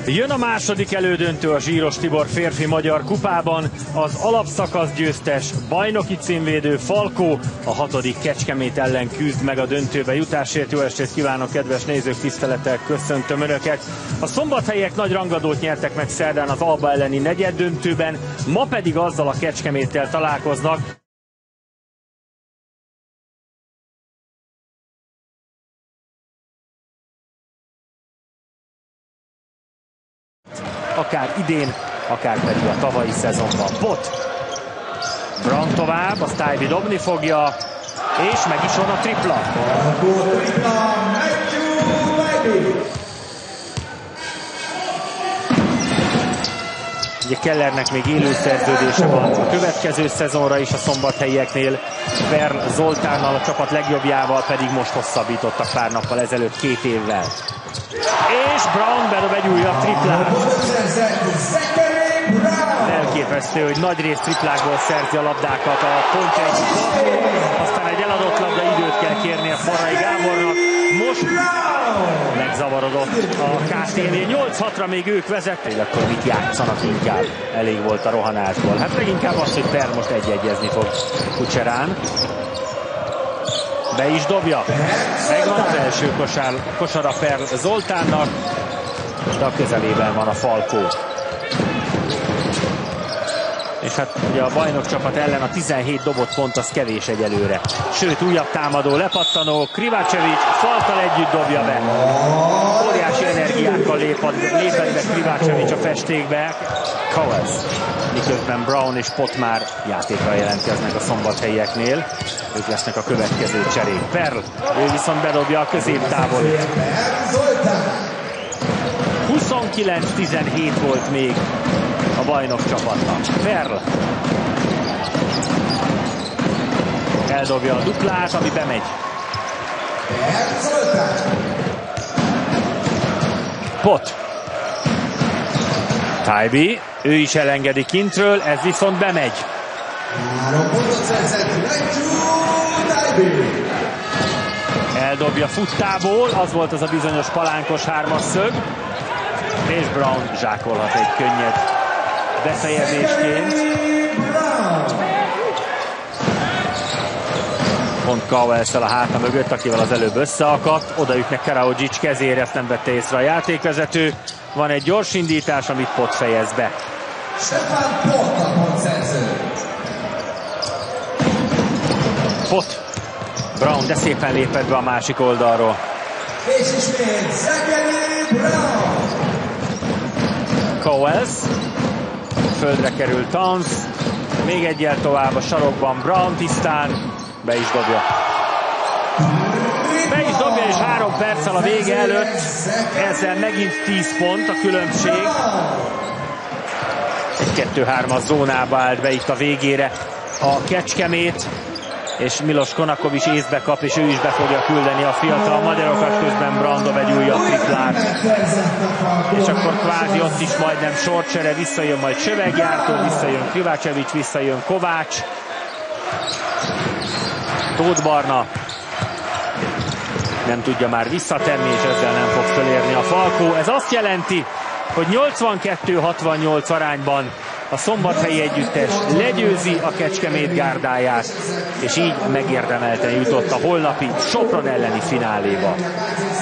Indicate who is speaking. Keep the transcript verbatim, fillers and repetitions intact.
Speaker 1: Jön a második elődöntő a Zsíros Tibor férfi-magyar kupában. Az alapszakasz győztes, bajnoki címvédő Falkó a hatodik Kecskemét ellen küzd meg a döntőbe jutásért. Jó estét kívánok, kedves nézők, tisztelettel köszöntöm Önöket. A szombathelyiek nagy rangadót nyertek meg szerdán az Alba elleni negyeddöntőben, ma pedig azzal a Kecskeméttel találkoznak, akár idén, akár pedig a tavalyi szezonban. Pot! Brown tovább, azt Tybee dobni fogja, és meg is van a tripla. Ugye Kellernek még élő szerződése van a következő szezonra is a szombathelyieknél. Perl Zoltánnal, a csapat legjobbjával pedig most hosszabbítottak pár nappal ezelőtt két évvel. És Brown bedob egy újabb triplát. Elképesztő, hogy nagy rész triplákból szerzi a labdákat a pontjaikat. Aztán egy eladott labda, időt kell kérni a Forrai Gábornak. Most megzavarodott a ká té vé. nyolc hatra még ők vezettek. Akkor mit játszanak inkább? Elég volt a rohanásból. Hát leginkább az, hogy Per most egy-egyezni fog Kucserán. Be is dobja. Megvan az első kosár, kosara Perl Zoltánnak, de a közelében van a Falkó. És hát ugye a bajnok csapat ellen a tizenhét dobott pont az kevés egyelőre. Sőt, újabb támadó, lepattanó, Krivácsevics Falkkal együtt dobja be. Óriási energiákkal lépett be Krivácsevics a festékbe. Cowles. Miközben Brown és Pot már játékra jelentkeznek a szombathelyieknél. Ők lesznek a következő cserék. Perl, ő viszont bedobja a középtávolit. huszonkilenc tizenhét volt még a bajnok csapatnak. Perl eldobja a duplát, ami bemegy. Pot. Tybee, ő is elengedi kintről, ez viszont bemegy. Eldobja futtából, az volt az a bizonyos palánkos hármas szög, és Brown zsákolhat egy könnyed befejezésként. Pont Cowles-szel a háta mögött, akivel az előbb összeakadt, odaütnek Karadzic kezére, ezt nem vette észre a játékvezető. Van egy gyors indítás, amit Pot fejez be. Pot. Brown, de szépen lépett be a másik oldalról. És ismét Zachary Brown. Cowles. Földre kerül Towns. Még egyel tovább a sarokban Brown tisztán. Be is dobja. Be is dobja, és három perccel a vége előtt. Ezzel megint tíz pont a különbség. Egy kettő-hármas zónába állt be itt a végére a Kecskemét. És Milos Konakovics észbe kap, és ő is be fogja küldeni a fiatal magyarokat, közben Brown dob egy újabb triplát. És akkor kvázi ott is majdnem sorcsere, visszajön majd Csöveggyártó, visszajön Krivácsevics, visszajön Kovács. Tóth Barna nem tudja már visszatenni, és ezzel nem fog fölérni a Falkó. Ez azt jelenti, hogy nyolcvankettő hatvannyolc arányban a szombathelyi együttes legyőzi a Kecskemét gárdáját, és így megérdemelten jutott a holnapi Sopron elleni fináléba.